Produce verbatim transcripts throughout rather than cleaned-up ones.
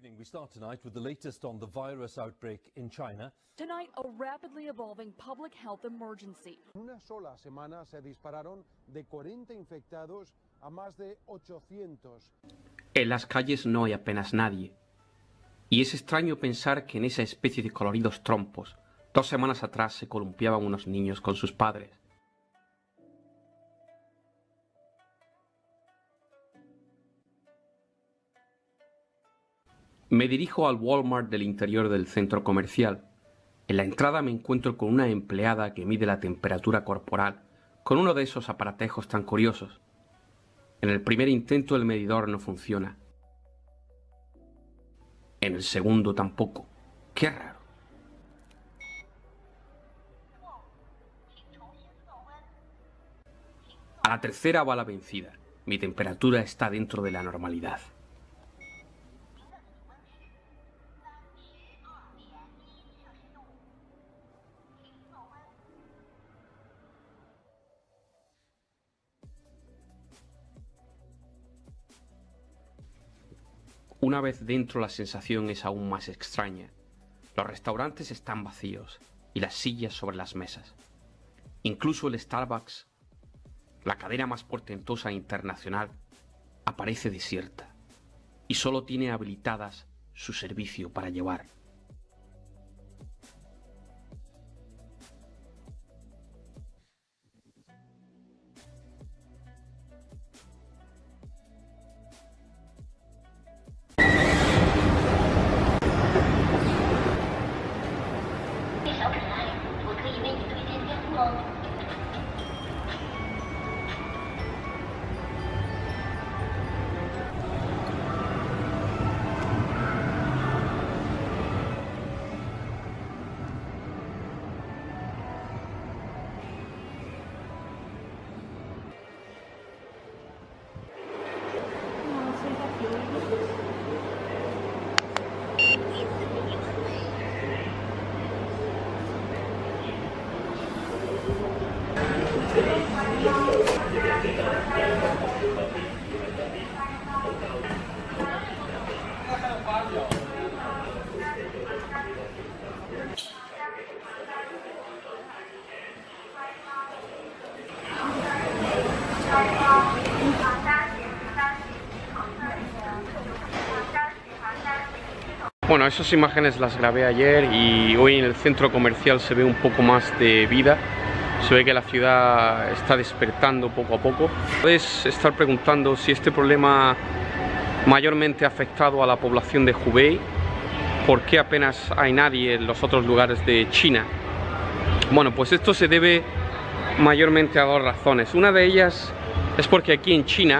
evening, we start tonight with the latest on the virus outbreak in China. Tonight, a rapidly evolving public health emergency. En una sola semana se dispararon de cuarenta infectados a más de ochocientos. En las calles no hay apenas nadie. Y es extraño pensar que en esa especie de coloridos trompos, dos semanas atrás se columpiaban unos niños con sus padres. Me dirijo al Walmart del interior del centro comercial. En la entrada me encuentro con una empleada que mide la temperatura corporal, con uno de esos aparatejos tan curiosos. En el primer intento el medidor no funciona. En el segundo tampoco. ¡Qué raro! A la tercera va la vencida. Mi temperatura está dentro de la normalidad. Una vez dentro la sensación es aún más extraña. Los restaurantes están vacíos y las sillas sobre las mesas. Incluso el Starbucks, la cadena más portentosa internacional, aparece desierta y solo tiene habilitadas su servicio para llevar. Bueno, esas imágenes las grabé ayer y hoy en el centro comercial se ve un poco más de vida. Se ve que la ciudad está despertando poco a poco. Puedes estar preguntando si este problema mayormente ha afectado a la población de Hubei, ¿por qué apenas hay nadie en los otros lugares de China? Bueno, pues esto se debe mayormente a dos razones. Una de ellas es porque aquí en China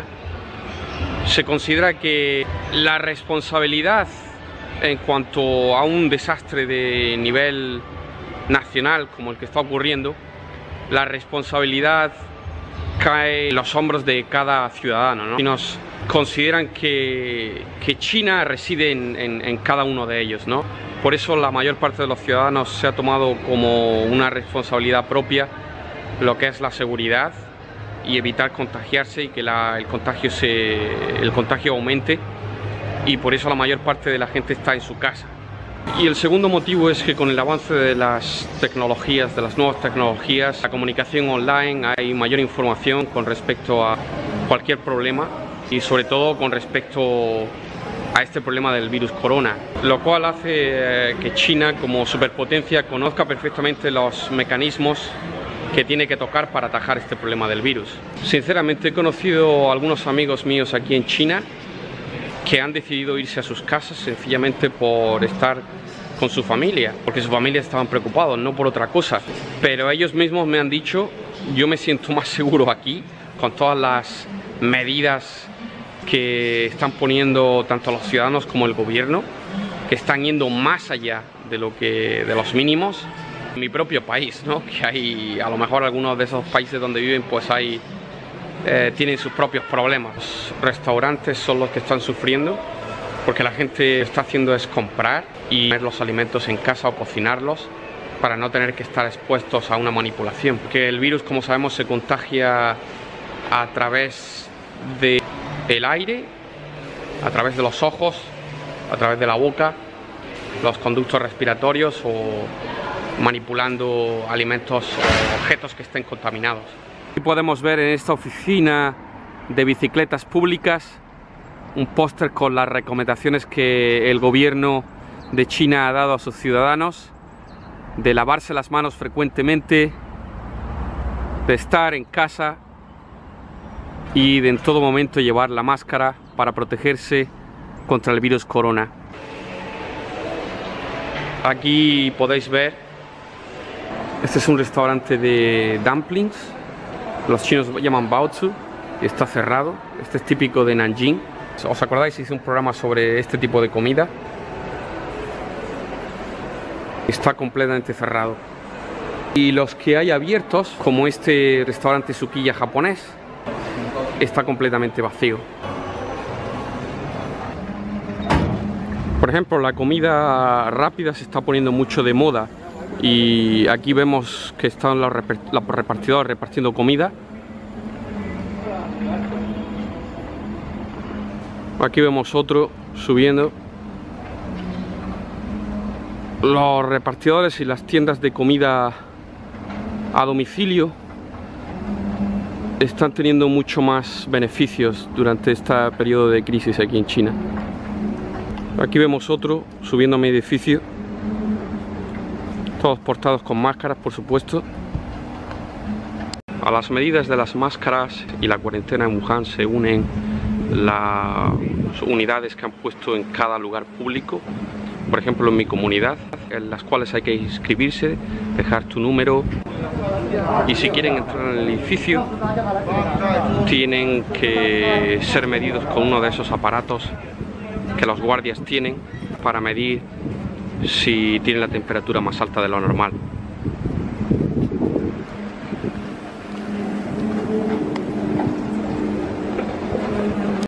se considera que la responsabilidad en cuanto a un desastre de nivel nacional como el que está ocurriendo, la responsabilidad cae en los hombros de cada ciudadano, ¿no? Y nos consideran que, que China reside en, en, en cada uno de ellos, ¿no? Por eso la mayor parte de los ciudadanos se ha tomado como una responsabilidad propia lo que es la seguridad y evitar contagiarse y que la, el, contagio se, el contagio aumente. Y por eso la mayor parte de la gente está en su casa. Y el segundo motivo es que con el avance de las tecnologías, de las nuevas tecnologías, la comunicación online, hay mayor información con respecto a cualquier problema y sobre todo con respecto a este problema del virus corona, lo cual hace que China como superpotencia conozca perfectamente los mecanismos que tiene que tocar para atajar este problema del virus. Sinceramente he conocido a algunos amigos míos aquí en China que han decidido irse a sus casas sencillamente por estar con su familia, porque su familia estaban preocupados, no por otra cosa. Pero ellos mismos me han dicho, yo me siento más seguro aquí, con todas las medidas que están poniendo tanto los ciudadanos como el gobierno, que están yendo más allá de lo que de los mínimos. En mi propio país, ¿no? Que hay, a lo mejor algunos de esos países donde viven, pues hay Eh, tienen sus propios problemas. Los restaurantes son los que están sufriendo porque la gente está haciendo es comprar y comer los alimentos en casa o cocinarlos para no tener que estar expuestos a una manipulación. Porque el virus, como sabemos, se contagia a través del aire, a través de los ojos a través de la boca, los conductos respiratorios o manipulando alimentos o objetos que estén contaminados. Aquí podemos ver en esta oficina de bicicletas públicas un póster con las recomendaciones que el gobierno de China ha dado a sus ciudadanos, de lavarse las manos frecuentemente, de estar en casa y de en todo momento llevar la máscara para protegerse contra el virus corona. Aquí podéis ver, este es un restaurante de dumplings, los chinos lo llaman baozi, y está cerrado. Este es típico de Nanjing. ¿Os acordáis? Hice un programa sobre este tipo de comida. Está completamente cerrado. Y los que hay abiertos, como este restaurante Sukiya japonés, está completamente vacío. Por ejemplo, la comida rápida se está poniendo mucho de moda y aquí vemos que están los repartidores repartiendo comida. Aquí vemos otro subiendo. Los repartidores y las tiendas de comida a domicilio están teniendo mucho más beneficios durante este periodo de crisis aquí en China. Aquí vemos otro subiendo a mi edificio, todos portados con máscaras, por supuesto. A las medidas de las máscaras y la cuarentena en Wuhan se unen las unidades que han puesto en cada lugar público. Por ejemplo, en mi comunidad, en las cuales hay que inscribirse, dejar tu número, y si quieren entrar en el edificio tienen que ser medidos con uno de esos aparatos que los guardias tienen para medir si tienen la temperatura más alta de lo normal.